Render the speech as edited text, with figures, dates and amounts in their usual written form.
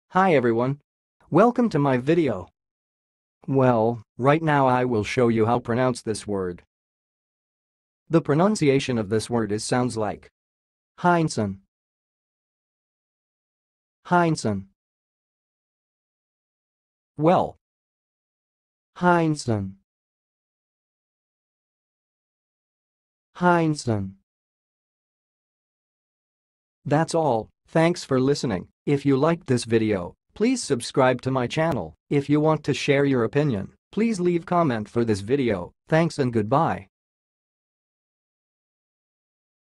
Hi everyone. Welcome to my video. Well, right now I will show you how to pronounce this word. The pronunciation of this word sounds like Heinsohn. Heinsohn. Well. Heinsohn. Heinsohn. That's all. Thanks for listening. If you liked this video, please subscribe to my channel. If you want to share your opinion, please leave comment for this video. Thanks and goodbye.